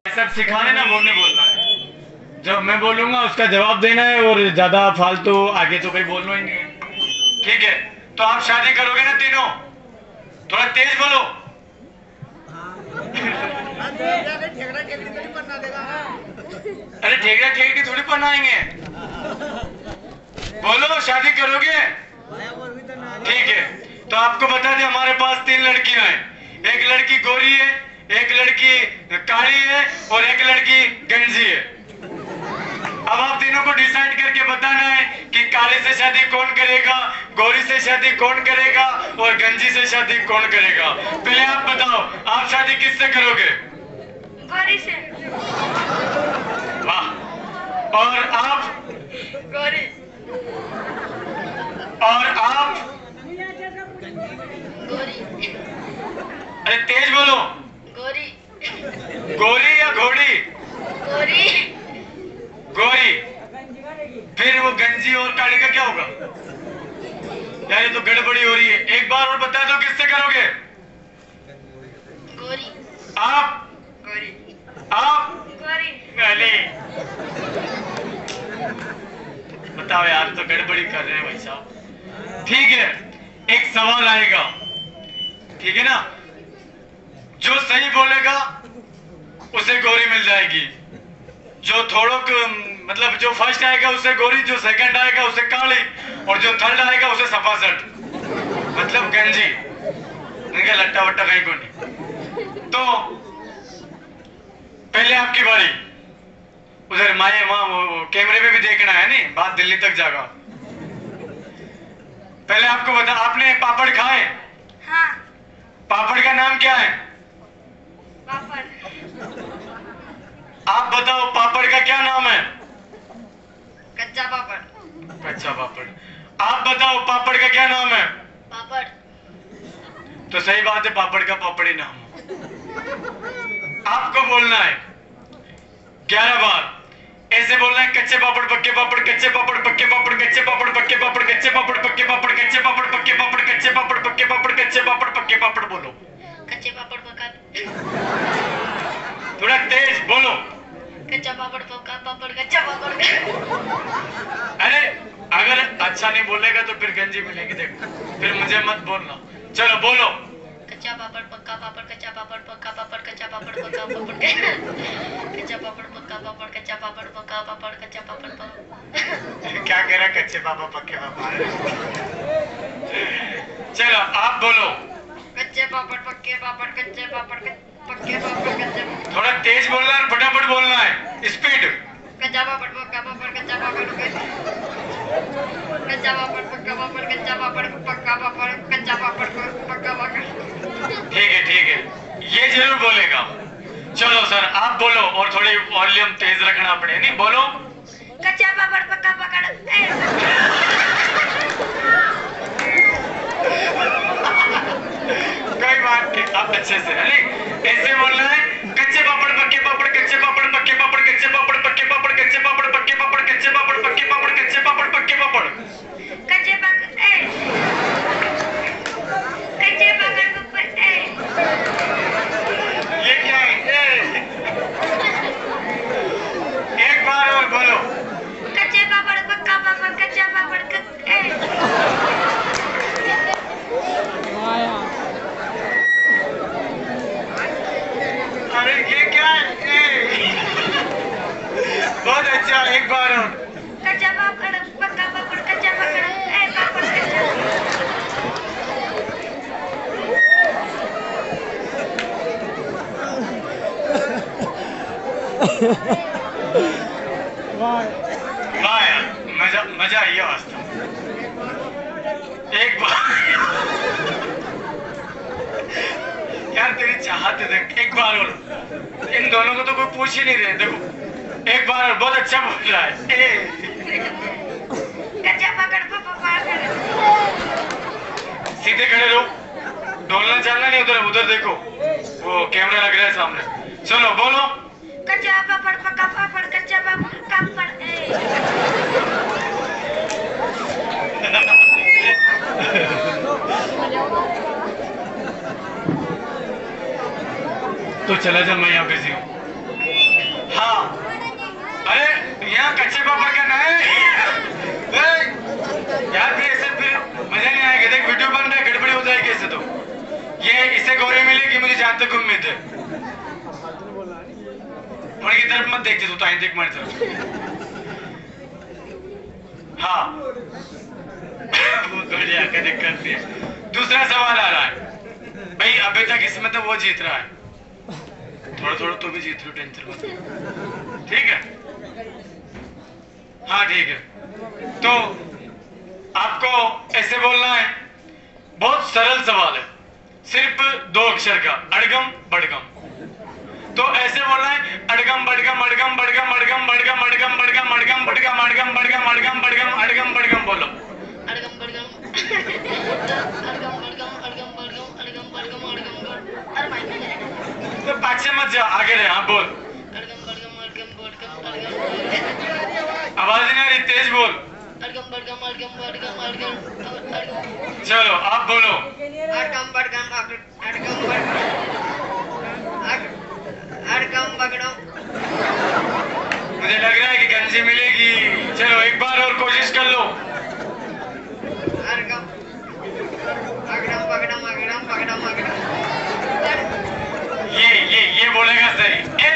सब सिखाने ना बोलने बोलना है। जब मैं बोलूंगा उसका जवाब देना है और ज्यादा फालतू आगे तो कोई बोलना ही नहीं है। ठीक है, तो आप शादी करोगे ना तीनों? थोड़ा तेज बोलो। अरे ठेकरा ठेकरी थोड़ी बनाएंगे। बोलो शादी करोगे? ठीक है, तो आपको बता दें हमारे पास 3 लड़कियां हैं। एक लड़की गोरी है, एक लड़की काली है और एक लड़की गंजी है। अब आप तीनों को डिसाइड करके बताना है कि काली से शादी कौन करेगा, गोरी से शादी कौन करेगा और गंजी से शादी कौन करेगा। पहले आप बताओ, आप शादी किससे करोगे? गोरी से। वाह। और आप? गोरी। और आप? गोरी। अरे तेज बोलो। गोरी। गोरी या घोड़ी? गोरी। गोरी। फिर वो गंजी और काली का क्या होगा? यार ये तो गड़बड़ी हो रही है। एक बार और बता दो, किससे करोगे? गोरी। आप? गोरी। आप? गोरी। अरे बताओ यार, तो गड़बड़ी कर रहे हैं भाई साहब। ठीक है, एक सवाल आएगा, ठीक है ना? जो सही बोलेगा उसे गोरी मिल जाएगी। जो थोड़ा मतलब जो फर्स्ट आएगा उसे गोरी, जो सेकंड आएगा उसे काली और जो थर्ड आएगा उसे सफासट मतलब गंजी। इनका लट्टा वट्टा कहीं को नहीं। तो पहले आपकी बारी। उधर माए वहां वो कैमरे में भी देखना है, नहीं बात दिल्ली तक जाएगा। पहले आपको बता, आपने पापड़ खाए? हाँ। पापड़ का नाम क्या है? पापड़। आप बताओ पापड़ का क्या नाम है? कच्चा पापड़। कच्चा पापड़। आप बताओ पापड़ का क्या नाम है? पापड़। तो सही बात है, पापड़ का पापड़ ही नाम है। आपको बोलना है 11 बार। ऐसे बोलना है, कच्चे पापड़ पक्के पापड़, कच्चे पापड़ पक्के पापड़, कच्चे पापड़ पक्के पापड़, कच्चे पापड़ पक्के पापड़, कच्चे पापड़ पक्के पापड़, कच्चे पापड़ पक्के पापड़, कच्चे पापड़ पक्के पापड़। बोलो कच्चे पापड़ पका। थोड़ा तेज बोलो। कच्चा पापड़ पका पापड़, कच्चा पापड़। अरे अगर अच्छा नहीं बोलेगा तो फिर गंजी मिलेगी, देखो फिर मुझे मत बोलना। चलो बोलो। कच्चा पापड़ पक्का पापड़, कच्चा पापड़ पक्का पापड़, कच्चा पापड़ पक्का पापड़, कच्चा पापड़ पक्का पापड़, कच्चा पापड़ पक्का पापड़, कच्चा पापड़ पक्का। क्या कह रहा है? कच्चे पापड़ पक्के पापड़। चलो आप बोलो। कच्चे पापड़ पक्के पापड़, कच्चे पापड़ पक्के पापड़, कच्चे। थोड़ा तेज बोलना है, फटाफट बोलना है, स्पीड। कच्चा पापड़ पक्का पापड़, कच्चा पापड़ कच्चा पापड़ पक्का पापड़, कच्चा पापड़ पक्का पापड़, कच्चा पापड़ पक्का पापड़। ठीक है, ये जरूर बोलेगा। चलो सर आप बोलो, और थोड़ी वॉल्यूम तेज रखना पड़े, नहीं बोलो। कच्चा पापड़ पक्का पकड़। कोई बात नहीं, आप अच्छे से है नहीं, ऐसे बोलना है। कच्चे पापड़ पक्के पापड़, कच्चे पापड़ पक्के पापड़, कच्चे पापड़ पक्के पापड़, कच्चे पापड़ पक्के पापड़, कच्चे पापड़ पक्के पापड़, कच्चे पापड़ पक्के पापड़, कच्चे पकड़। कच्चे पकड़ पकड़। ये क्या है? एक बार और बोलो। कच्चे पापड़ पक्का पापड़, कच्चा पापड़ अरे ये क्या है? बहुत अच्छा, एक बार और। कच्चा पापड़ पक्का पापड़, कच्चा पापड़ पापड़ कच्चा। वाह यार, मजा आई है वास्तव। एक बार यार तेरी चाहत देख, एक बार और। इन दोनों को तो कोई पूछ ही नहीं रहे, देखो एक बार और। बहुत अच्छा बोल रहा है। कच्चा पकड़ पापड़। सीधे खड़े रहो, डोलना चलना नहीं। उधर उधर देखो, वो कैमरा लग रहा है सामने। चलो बोलो। कच्चा पापड़ पक्का पापड़, कच्चा पापड़ पापड़। तो चला चल, मैं यहाँ बिजी हूँ। इसे गोरी मिलेगी मुझे जहां तक उम्मीद है। उनकी तरफ मत देखते तू, ताई देख मेरी तरफ। हाँ बहुत बढ़िया, क्या दिक्कत नहीं है। दूसरा सवाल आ रहा है भाई, अभी तक इसमें तो वो जीत रहा है, थोड़ा थोड़ा तो भी जीत रहे हो, टेंशन मत, ठीक है? हाँ ठीक है। तो आपको ऐसे बोलना है, बहुत सरल सवाल है, सिर्फ 2 अक्षर का, अड़गम बड़गम। तो ऐसे बोलना है, अड़गम बड़गम अड़गम बड़गम अड़गम बड़गम अड़गम बड़गम अड़गम बड़गम अड़गम बड़गम अड़गम बड़गम अड़गम बड़गम बोलो। अड़गम बड़गम अड़गम बड़गम अड़गम बड़गम अड़गम बड़गम अड़गम बड़। अरे माइक में तो पाछे मत जा, आगे रहे। हाँ बोल। अड़गम बड़गम अड़गम बड़गम अड़गम आवाज नहीं आ रही, तेज बोल। अड़गम बड़गम अड़गम बड़गम अड़गम अड़गम। चलो आप बोलो। अड़गम बड़गम अड़गम बड़गम अड़गम बगड़म। मुझे लग रहा है कि गंजी मिलेगी। चलो एक बार और कोशिश कर लो। अड़गम अगड़म बगड़म अगड़म बगड़म अगड़म। ये बोलेगा सही।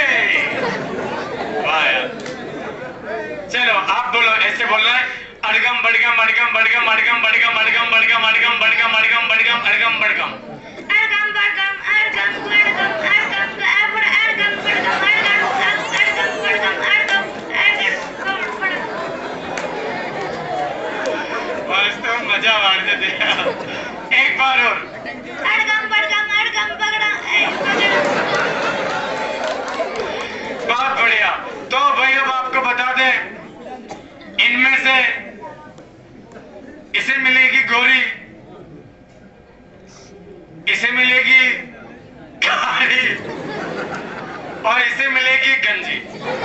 वाह यार। चलो आप बोलो, ऐसे बोलना है, अड़गम बड़गम अड़गम बड़गम अड़गम बड़गम अड़गम बड़गम अड़गम बड़गम अड़गम बड़गम अड़गम बड़गम। अड़गम बड़गम अड़गम बड़गम अड़गम बड़ अड़गम बड़गम अड़गम बड़गम अड़गम बड़गम। वास्तव मजा मार देते। एक बार और। अड़गम बड़गम अड़गम बगड़ा बहुत बढ़िया। तो भाई अब आपको बता दें, इनमें से इसे मिलेगी गोरी, इसे मिलेगी काली और इसे मिलेगी गंजी।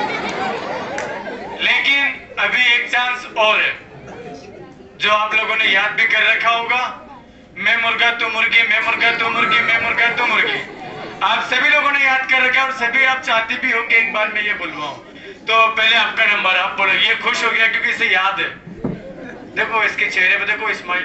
लेकिन अभी एक चांस और है जो आप लोगों ने याद भी कर रखा होगा। मैं मुर्गा तू मुर्गी, मैं मुर्गा तू मुर्गी, मैं मुर्गा तू मुर्गी। आप सभी लोगों ने याद कर रखा है और सभी आप चाहती भी हो कि एक बार मैं ये बुलवाऊं। तो पहले आपका नंबर, आप बोलो। ये खुश हो गया क्योंकि इसे याद है। देखो इसके चेहरे पे देखो स्माइल।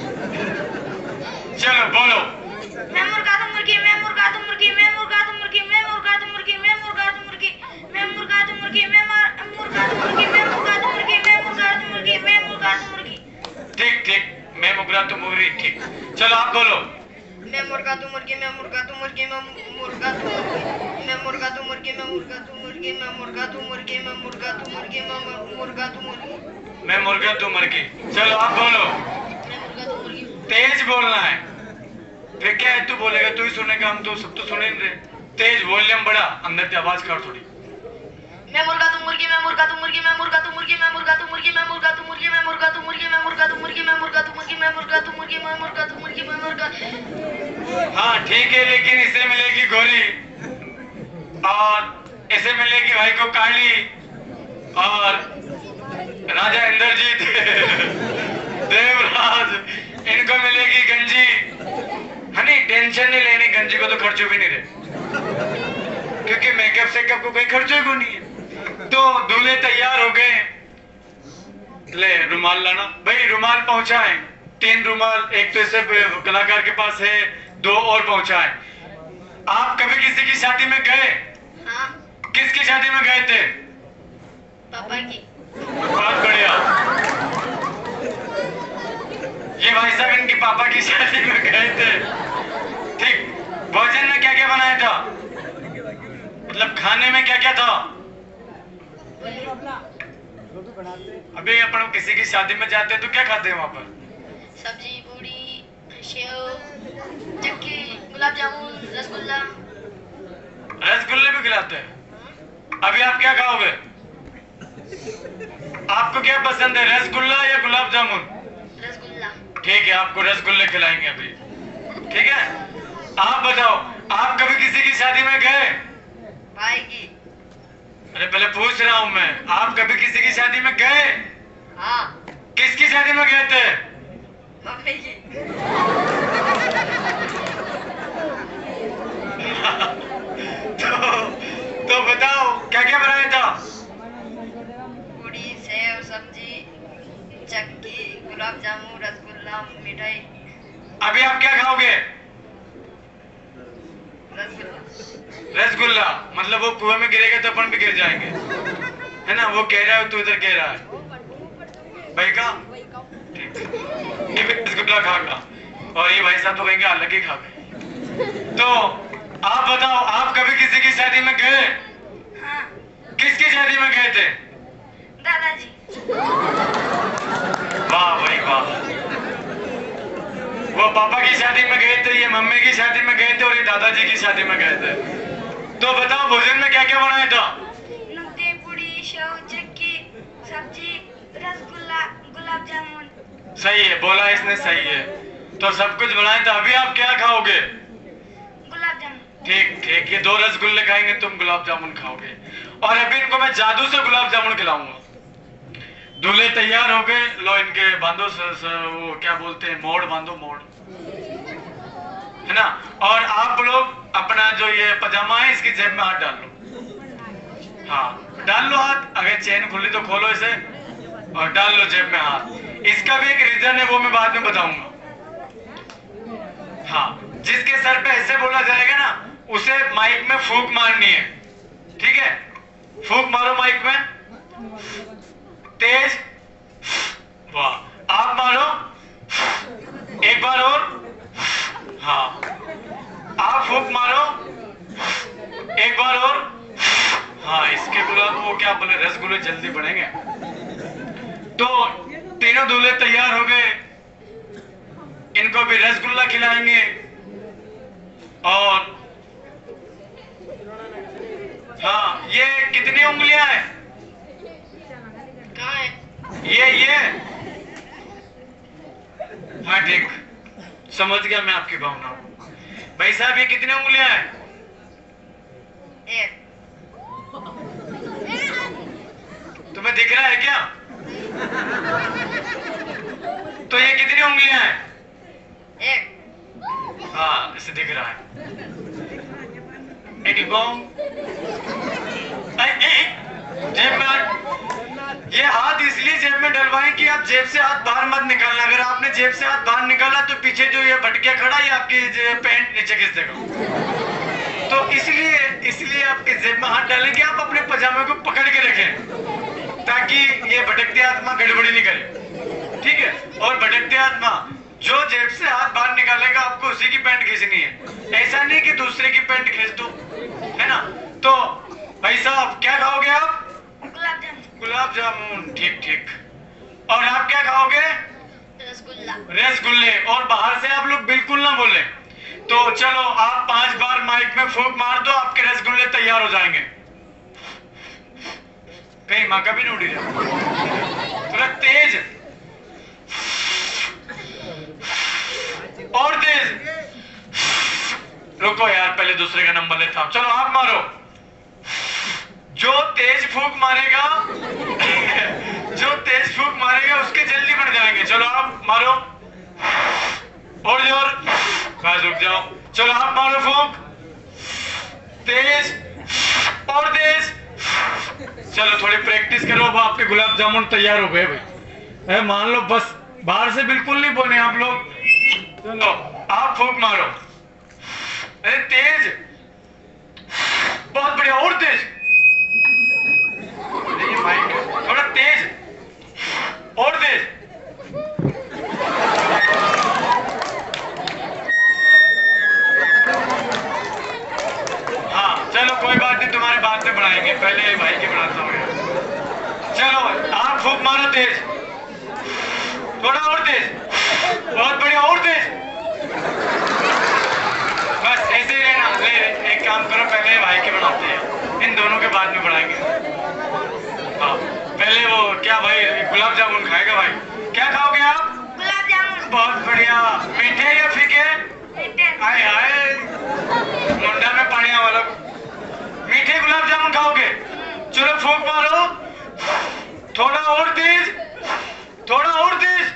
चलो बोलो। मैं मुर्गा तू मुर्गी, मैं मुर्गा तू मुर्गी, मैं मुर्गा तू मुर्गी, मैं मुर्गा तू मुर्गी, मैं मुर्गा तू मुर्गी, मैं मुर्गा तू मुर्गी, मैं मुर्गा तू मुर्गी, मैं मुर्गा तू मुर्गी, मैं मुर्गा तू मुर्गी, मैं मुर्गा तू मुर्गी। ठीक ठीक, मैं मुर्गा तू मुर्गी, ठीक। चलो आप बोलो। मैं मुर्गा तू मुर्गी, मैं मुर्गा तू मुर्गी, मैं मुर्गा तू मुर्गी, मैं मुर्गा तू मुर्गी, मैं मुर्गा तू मुर्गी, मैं मुर्गा तू मुर्गी, मैं मुर्गा तू मुर्गी, मैं मुर्गा तू मुर्गी, मैं मुर्गा तू मुर्गी। चलो आप बोलो। मैं मुर्गा तू मुर्गी। तेज बोलना है, फिर क्या है, तू बोलेगा, तू ही सुनेगा, हम तो सब तो सुने नहीं रहे। तेज, वॉल्यूम बढ़ा, अंदर से आवाज कर थोड़ी। मैं मुर्गा तू मुर्गी, मैं मुर्गा तू मुर्गी, मैं मुर्गा तू मुर्गी, मैं मुर्गा तू मुर्गी, मैं मुर्गा तू मुर्गी, मैं मुर्गा तू मुर्गी, मैं मुर्गा तू मुर्गी, मैं मुर्गा तू मुर्गी, मैं मुर्गा तू मुर्गी, मैं मुर्गा तू मुर्गी, मैं मुर्गा। हाँ ठीक है, लेकिन इसे मिलेगी गोरी और इसे मिलेगी भाई को काली और राजा इंद्रजीत देवराज, इनको मिलेगी गंजी। हनी टेंशन नहीं लेनी, गंजी को तो खर्चो भी नहीं रहे क्योंकि मेकअप सेकअप को कोई खर्चो को नहीं है। तो दूल्हे तैयार हो गए। ले रुमाल लाना भाई, रुमाल पहुंचाए। 3 रुमाल, एक तो इसे कलाकार के पास है, 2 और पहुंचाए। आप कभी किसी की शादी में गए? हाँ, किसकी शादी में गए थे? पापा की। बहुत बढ़िया। ये भाई साहब इनके पापा की शादी में गए थे। ठीक। भोजन में क्या क्या बनाया था? मतलब खाने में क्या क्या था? अभी अपन किसी की शादी में जाते हैं तो क्या खाते हैं वहां पर? सब्जी, पूरी, सेव, चक्की, गुलाब जामुन, रसगुल्ला। रसगुल्ले भी खिलाते हैं। अभी आप क्या खाओगे? आपको क्या पसंद है, रसगुल्ला या गुलाब जामुन? रसगुल्ला। ठीक है, आपको रसगुल्ले खिलाएंगे अभी। ठीक है, आप बताओ, आप कभी किसी की शादी में गए? भाई की। अरे पहले पूछ रहा हूं मैं, आप कभी किसी की शादी में गए? हाँ। किसकी शादी में गए थे? मम्मी की। तो बताओ क्या क्या बनाया था? पूरी, सेव, सब्जी, चक्की, गुलाब जामुन, रसगुल्ला, मिठाई। अभी आप क्या खाओगे? रसगुल्ला मतलब वो कुएं में गिरेगा तो अपन भी गिर जाएंगे, है ना? वो कह रहा है, तू इधर कह रहा है भाई का, ठीक। ये भी रसगुल्ला खागा और ये भाई साहब तो कहेंगे अलग ही खा गए। तो आप बताओ, आप कभी किसी की शादी में गए? हाँ। किसकी शादी में गए थे? दादाजी। वाह भाई वाह। वो पापा की शादी में गए थे, ये मम्मी की शादी में गए थे और ये दादाजी की शादी में गए थे। तो बताओ भोजन में क्या क्या बनाया था? नमकीन, पूड़ी, सेव, चिक्की, सब्जी, रसगुल्ला, गुलाब जामुन। सही है, बोला इसने, सही है। तो सब कुछ बनाया था। अभी आप क्या खाओगे? गुलाब जामुन। ठीक ठीक, ये 2 रसगुल्ले खाएंगे, तुम गुलाब जामुन खाओगे। और अभी इनको मैं जादू से गुलाब जामुन खिलाऊंगा। दूल्हे तैयार हो गए, लो इनके बांधो वो क्या बोलते हैं, मोड़ बांधो, मोड़, है ना? और आप लोग अपना जो ये पजामा है इसकी जेब में हाथ डाल लो। हाँ डाल लो हाथ, अगर चेन खुली तो खोलो इसे और डाल लो जेब में हाथ। इसका भी एक रीजन है, वो मैं बाद में बताऊंगा। हाँ, जिसके सर पे ऐसे बोला जाएगा ना, उसे माइक में फूंक मारनी है, ठीक है? फूंक मारो माइक में, तेज। वाह, आप मारो एक बार और। हाँ, आप फूंक मारो एक बार और। हाँ, इसके गुलाब वो क्या बोले, रसगुल्ले जल्दी बढ़ेंगे। तो तीनों दूल्हे तैयार हो गए, इनको भी रसगुल्ला खिलाएंगे। और हाँ, ये कितनी उंगलियां हैं? कहाँ है? ये हाँ ठीक, समझ गया मैं आपकी भावना। भाई साहब, ये कितनी उंगलियां हैं? एक। तुम्हें दिख रहा है क्या? तो ये कितनी उंगलियां हैं? एक। हाँ, इसे दिख रहा है। जेब में, ये हाथ इसलिए जेब में डलवाएं कि आप जेब से हाथ बाहर मत निकालना। अगर आपने जेब से हाथ बाहर निकाला तो पीछे जो ये भटकिया खड़ा है आपकी पैंट नीचे खींच देगा। तो इसलिए आपके जेब में हाथ डालें कि आप अपने पजामे को पकड़ के रखें, ताकि ये भटकती आत्मा गड़बड़ी नहीं करे, ठीक है? और भटकती आत्मा जो जेब से हाथ बाहर निकालेगा, आपको उसी की पैंट खींचनी है, ऐसा नहीं कि दूसरे की पैंट खींच दो, है ना? तो भाई साहब, क्या खाओगे आप? गुलाब जामुन। गुलाब जामुन, ठीक ठीक। और आप क्या खाओगे? रसगुल्ला। रसगुल्ले। और बाहर से आप लोग बिल्कुल ना बोले। तो चलो, आप 5 बार माइक में फूंक मार दो, आपके रसगुल्ले तैयार हो जाएंगे। कहीं माँ का भी नहीं उड़ी जाए, थोड़ा तेज और तेज। रुको यार, पहले दूसरे का नंबर लेता हूं। चलो आप मारो। जो तेज फूंक मारेगा जो तेज फूंक मारेगा उसके जल्दी बढ़ जाएंगे। चलो आप मारो, और जोर, बस रुक जाओ। चलो आप मारो फूंक, तेज और तेज। चलो थोड़ी प्रैक्टिस करो, अब आपके गुलाब जामुन तैयार हो गए भाई। मान लो, बस बाहर से बिल्कुल नहीं बोले आप लोग। चलो आप फूंक मारो, अरे तेज, बहुत बढ़िया, और तेज। थोड़ा तेज और तेज। हाँ चलो कोई बात नहीं, तुम्हारे बाद में बढ़ाएंगे, पहले भाई की बढ़ाता हूँ। चलो आप फूंक मारो तेज, थोड़ा और तेज, बहुत बढ़िया, और तेज। बस ऐसे ही रहना। ले एक काम करो, पहले भाई के बढ़ाते हैं, इन दोनों के बाद में बढ़ाएंगे। हाँ पहले वो क्या भाई, गुलाब जामुन खाएगा भाई। क्या खाओगे आप? गुलाब जामुन। बहुत बढ़िया। मीठे या फीके? मीठे। हाय हाय, मुंडा में पानी वाला। मीठे गुलाब जामुन खाओगे? चलो फूंक मारो, थोड़ा और तेज, थोड़ा और तेज।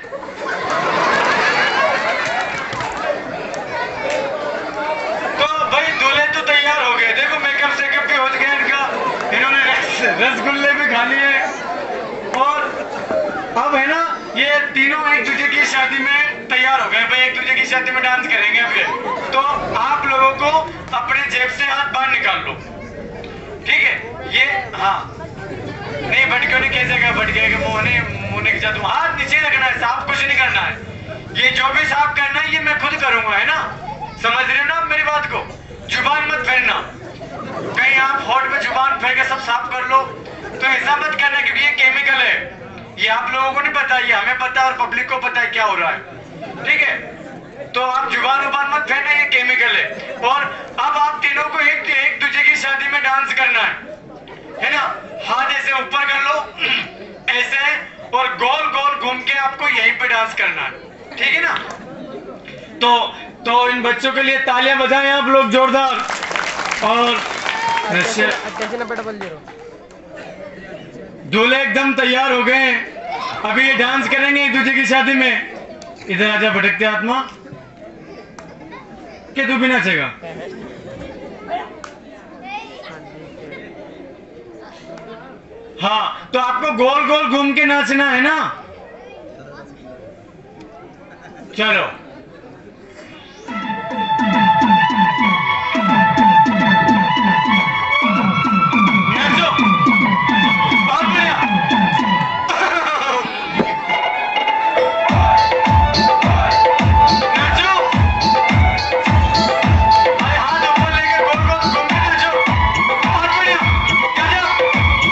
तो भाई दूल्हे तो तैयार हो गए, देखो मेकअप सेकअप भी हो गया इनका, इन्होंने रसगुल्ले भी खा लिए। और अब है ना, ये तीनों एक दूसरे की शादी में तैयार हो गए भाई, एक दूसरे की शादी में डांस करेंगे अब ये। तो आप लोगों को अपने जेब से हाथ बाहर निकाल लो, ठीक है? ये हाँ नहीं भटके नहीं कैसे भटके मुंह के साथ हाथ नीचे लगना है, साफ कुछ नहीं करना है। ये जो भी साफ करना है ये मैं खुद करूंगा, है ना? समझ रहे हो ना मेरी बात को? जुबान मत फेरना, कहीं आप होठ पे जुबान फेर के सब साफ कर लो तो ऐसा मत करना, क्योंकि ये केमिकल है। ये आप लोगों को नहीं पता, ये हमें पता और पब्लिक को पता है क्या हो रहा है, ठीक है? तो आप जुबान मत फेरना, ये केमिकल है। और अब आप तीनों को एक दूसरे की शादी में डांस करना है ना? हाथ ऐसे ऊपर कर लो ऐसे, और गोल गोल घूम के आपको यहीं पे डांस करना है, ठीक है ना? तो इन बच्चों के लिए तालियां बजाएं आप लोग जोरदार। और दूल्हे एकदम तैयार हो गए, अभी ये डांस करेंगे एक दूसरे की शादी में। इधर आजा भटकते आत्मा, कि तू भी नाचेगा? हाँ, तो आपको गोल गोल घूम के नाचना है ना? चलो नाचो, बहुत बढ़िया। नाचो, हाथ ऊपर लेके गोल गोल घूम के नाचो, बहुत बढ़िया। गजब,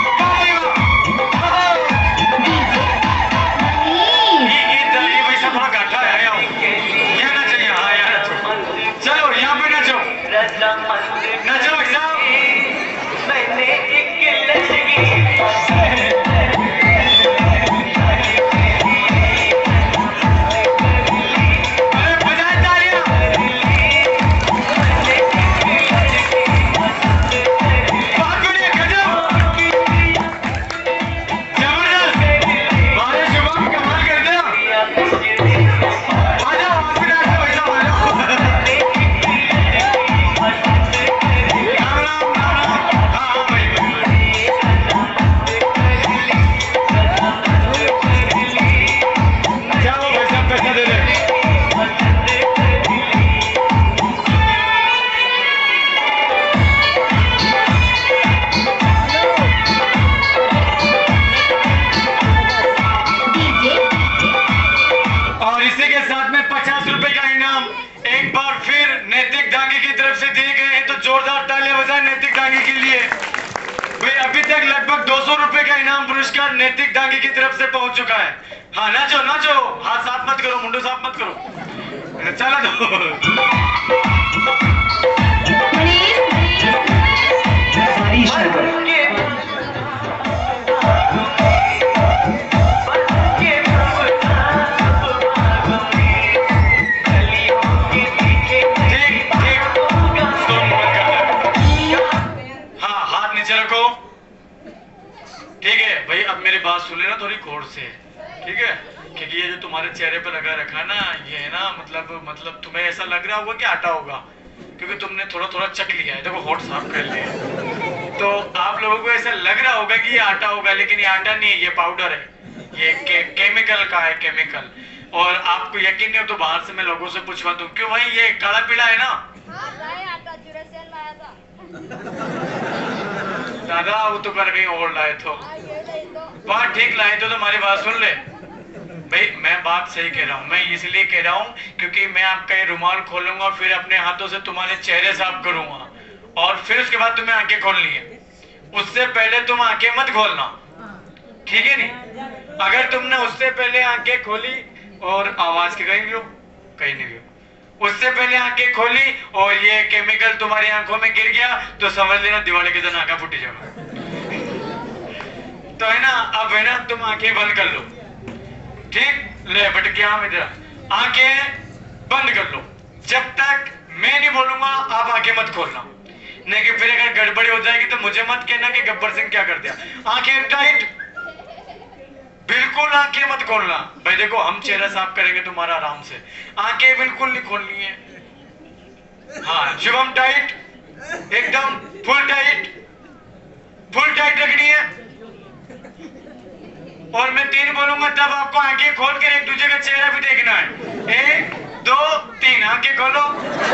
ये वैसा थोड़ा गाठा है, यहाँ ना चाहिए, हाँ यहाँ चलो यहाँ पे नाचो, नाचो भाई साहब। लगभग 200 रुपए का इनाम पुरस्कार नैतिक डांगी की तरफ से पहुंच चुका है। हाँ नाचो नाचो, हाथ साफ मत करो, मुंडो साफ मत करो, चला दो। ठीक है भाई, अब मेरी बात सुन लेना थोड़ी गौर से, ठीक है? क्योंकि ये जो तुम्हारे चेहरे पे लगा रखा है ना, ये है ना मतलब तुम्हें ऐसा लग रहा होगा कि आटा होगा, क्योंकि तुमने थोड़ा थोड़ा चख लिया है, देखो होठ साफ कर लिया, तो आप लोगों को ऐसा लग रहा होगा कि ये आटा होगा, लेकिन ये आटा नहीं है, ये पाउडर है, ये केमिकल का है, केमिकल। और आपको यकीन नहीं हो तो बाहर से मैं लोगों से पूछवा दूं, क्यों भाई ये काला पीला है ना? दादा वो तो कर कहीं और लाए तो बात ठीक लाए तो हमारी बात सुन ले भाई, मैं बात सही कह रहा हूँ, मैं इसलिए कह रहा हूँ क्योंकि मैं आपका ये रुमाल खोलूंगा, फिर अपने हाथों से तुम्हारे चेहरे साफ करूंगा, और फिर उसके बाद तुम्हें आंखें खोलनी है। उससे पहले तुम आंखें मत खोलना, ठीक है? नहीं, अगर तुमने उससे पहले आंखें खोली और आवाज के कहीं भी हो, कहीं नहीं भी हो, उससे पहले आंखें खोली और ये केमिकल तुम्हारी आंखों में गिर गया तो समझ लेना दिवाली के दिन आंखें फूटी जाएगा। तो है ना, अब है ना, तुम आंखें बंद कर लो, ठीक? ले भटके हम इधर, आंखें बंद कर लो, जब तक मैं नहीं बोलूंगा आप आंखें मत खोलना, नहीं कि फिर अगर गड़बड़ी हो जाएगी तो मुझे मत कहना कि गब्बर सिंह क्या कर दिया। आंखें टाइट, बिल्कुल आंखें मत खोलना भाई। देखो हम चेहरा साफ करेंगे तुम्हारा आराम से, आंखें बिल्कुल नहीं खोलनी है। हाँ शुभम, टाइट, एकदम फुल टाइट, फुल टाइट रखनी है। और मैं 3 बोलूंगा तब आपको आंखें खोल कर एक दूसरे का चेहरा भी देखना है। 1 2 3 आंखें खोलो।